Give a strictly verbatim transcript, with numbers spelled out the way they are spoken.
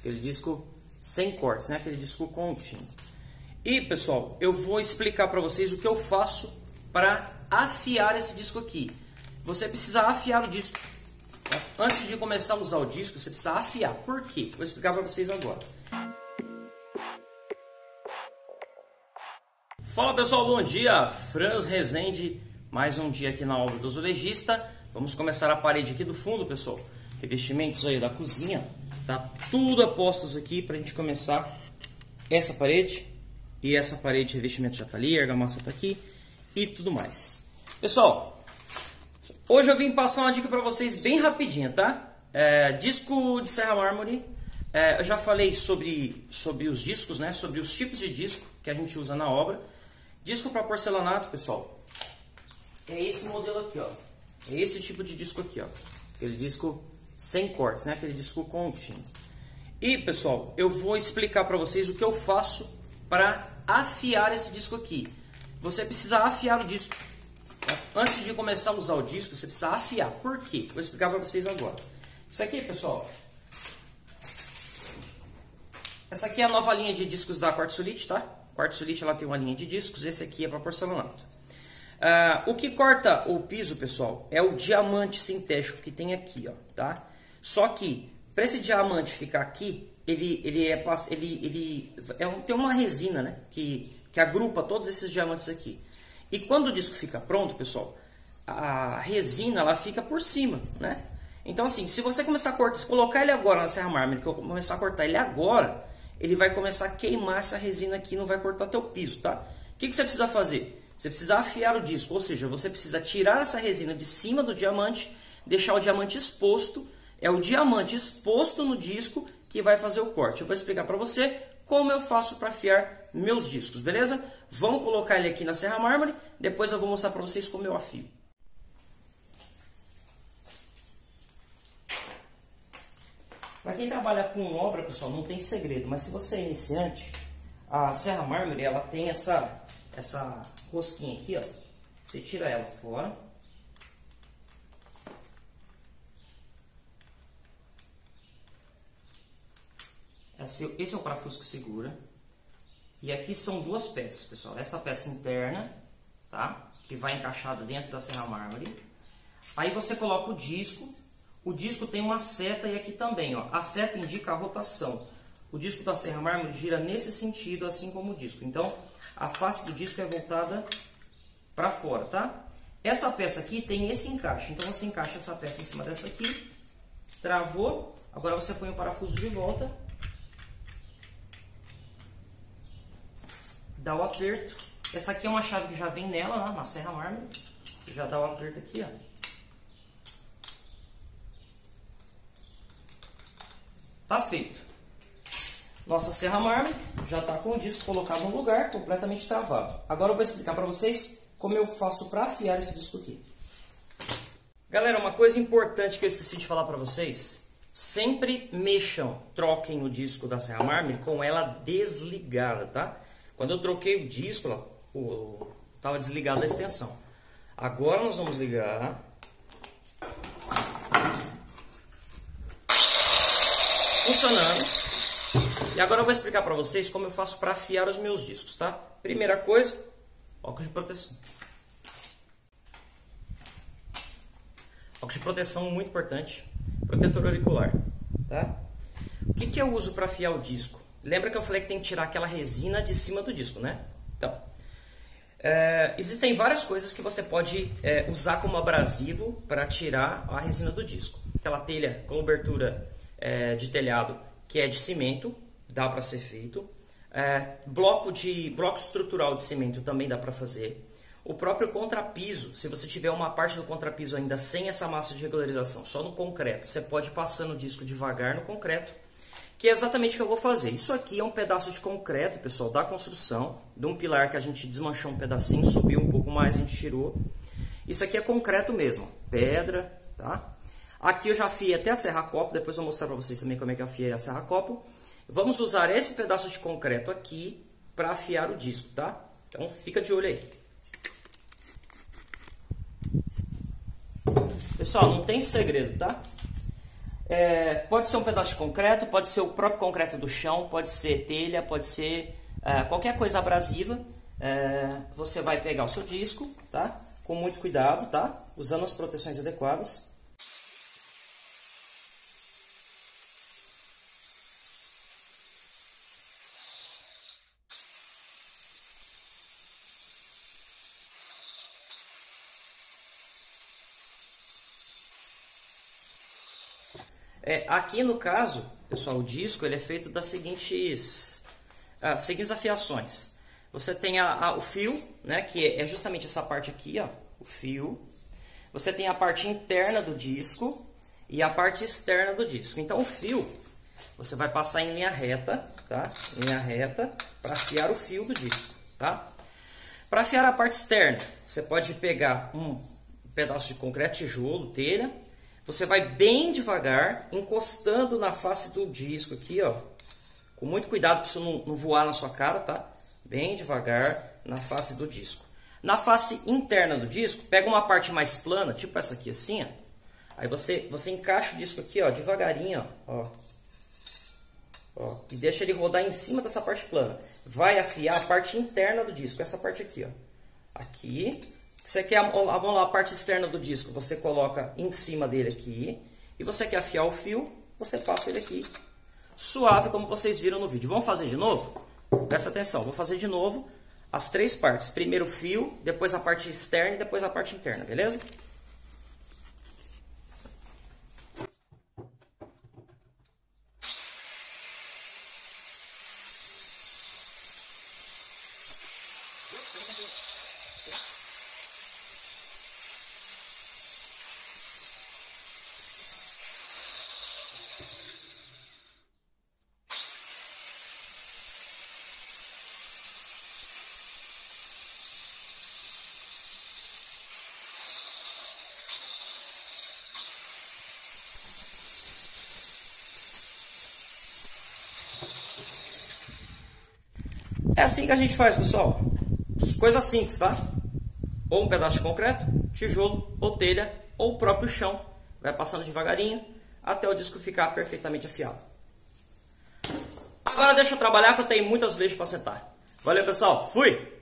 aquele disco sem cortes, né? Aquele disco contínuo. E pessoal, eu vou explicar para vocês o que eu faço para afiar esse disco aqui. Você precisa afiar o disco. Tá? Antes de começar a usar o disco, você precisa afiar. Por quê? Vou explicar para vocês agora. Fala pessoal, bom dia! Franz Rezende, mais um dia aqui na obra do azulejista. Vamos começar a parede aqui do fundo, pessoal. Revestimentos aí da cozinha. Tá tudo a postos aqui para a gente começar essa parede. E essa parede, revestimento já tá ali, a argamassa tá aqui e tudo mais. Pessoal, hoje eu vim passar uma dica para vocês bem rapidinha, tá? É, disco de serra mármore. É, eu já falei sobre, sobre os discos, né? Sobre os tipos de disco que a gente usa na obra. Disco para porcelanato, pessoal, é esse modelo aqui, ó. É esse tipo de disco aqui, ó. Aquele disco sem cortes, né? Aquele disco contínuo. E, pessoal, eu vou explicar para vocês o que eu faço para afiar esse disco aqui. Você precisa afiar o disco. Tá? Antes de começar a usar o disco, você precisa afiar. Por quê? Vou explicar para vocês agora. Isso aqui, pessoal. Essa aqui é a nova linha de discos da Quartzolite, tá? Quartzolite, ela tem uma linha de discos, esse aqui é para porcelanato. Uh, o que corta o piso, pessoal, é o diamante sintético que tem aqui, ó, tá? Só que, para esse diamante ficar aqui, ele, ele, é, ele, ele é um, tem uma resina, né? Que, que agrupa todos esses diamantes aqui. E quando o disco fica pronto, pessoal, a resina, ela fica por cima, né? Então, assim, se você começar a cortar, se colocar ele agora na serra mármore, que eu começar a cortar ele agora, ele vai começar a queimar essa resina aqui, não vai cortar teu piso, tá? O que, que você precisa fazer? Você precisa afiar o disco, ou seja, você precisa tirar essa resina de cima do diamante, deixar o diamante exposto. É o diamante exposto no disco que vai fazer o corte. Eu vou explicar para você como eu faço para afiar meus discos, beleza? Vamos colocar ele aqui na serra mármore, depois eu vou mostrar para vocês como eu afio. Para quem trabalha com obra, pessoal, não tem segredo, mas se você é iniciante, a serra mármore, ela tem essa, essa rosquinha aqui, ó. Você tira ela fora. Esse, esse é o parafuso que segura. E aqui são duas peças, pessoal. Essa peça interna, tá? Que vai encaixada dentro da serra mármore. Aí você coloca o disco. O disco tem uma seta e aqui também, ó. A seta indica a rotação. O disco da serra mármore gira nesse sentido, assim como o disco. Então, a face do disco é voltada para fora, tá? Essa peça aqui tem esse encaixe. Então, você encaixa essa peça em cima dessa aqui. Travou. Agora você põe o parafuso de volta. Dá o aperto. Essa aqui é uma chave que já vem nela, né, na serra mármore. Já dá o aperto aqui, ó. Tá feito. Nossa serra mármore já está com o disco colocado no lugar, completamente travado. Agora eu vou explicar para vocês como eu faço para afiar esse disco aqui. Galera, uma coisa importante que eu esqueci de falar para vocês. Sempre mexam, troquem o disco da serra mármore com ela desligada, tá? Quando eu troquei o disco, ela estava desligada a extensão. Agora nós vamos ligar. Funcionando. E agora eu vou explicar para vocês como eu faço para afiar os meus discos, tá? Primeira coisa, óculos de proteção. Óculos de proteção muito importante. Protetor auricular, tá? O que, que eu uso para afiar o disco? Lembra que eu falei que tem que tirar aquela resina de cima do disco, né? Então, é, existem várias coisas que você pode é, usar como abrasivo para tirar a resina do disco. Aquela telha com cobertura é, de telhado que é de cimento, dá para ser feito. É, bloco, de, bloco estrutural de cimento também dá para fazer. O próprio contrapiso, se você tiver uma parte do contrapiso ainda sem essa massa de regularização, só no concreto, você pode passar no disco devagar no concreto, que é exatamente o que eu vou fazer. Isso aqui é um pedaço de concreto, pessoal, da construção, de um pilar que a gente desmanchou um pedacinho, subiu um pouco mais, a gente tirou. Isso aqui é concreto mesmo, pedra, tá? Aqui eu já afiei até a serra-copo, depois eu vou mostrar para vocês também como é que eu afiei a serra-copo. Vamos usar esse pedaço de concreto aqui para afiar o disco, tá? Então fica de olho aí. Pessoal, não tem segredo, tá? É, pode ser um pedaço de concreto, pode ser o próprio concreto do chão, pode ser telha, pode ser é, qualquer coisa abrasiva. É, você vai pegar o seu disco, tá? Com muito cuidado, tá? Usando as proteções adequadas. É, aqui no caso, pessoal, o disco ele é feito das seguintes, ah, seguintes afiações. Você tem a, a, o fio, né, que é justamente essa parte aqui, ó, o fio. Você tem a parte interna do disco e a parte externa do disco. Então o fio, você vai passar em linha reta, tá? Linha reta para afiar o fio do disco, tá? Para afiar a parte externa, você pode pegar um pedaço de concreto, tijolo, telha. Você vai bem devagar, encostando na face do disco aqui, ó. Com muito cuidado para isso não, não voar na sua cara, tá? Bem devagar na face do disco. Na face interna do disco, pega uma parte mais plana, tipo essa aqui assim, ó. Aí você, você encaixa o disco aqui, ó, devagarinho, ó. Ó, e deixa ele rodar em cima dessa parte plana. Vai afiar a parte interna do disco, essa parte aqui, ó. Aqui. Você quer vamos lá, a parte externa do disco, você coloca em cima dele aqui. E você quer afiar o fio, você passa ele aqui. Suave, como vocês viram no vídeo. Vamos fazer de novo? Presta atenção, vou fazer de novo as três partes. Primeiro o fio, depois a parte externa e depois a parte interna, beleza? É assim que a gente faz, pessoal. Coisa simples, tá? Ou um pedaço de concreto, tijolo, ou telha, ou o próprio chão. Vai passando devagarinho até o disco ficar perfeitamente afiado. Agora deixa eu trabalhar que eu tenho muitas vezes para sentar. Valeu, pessoal. Fui!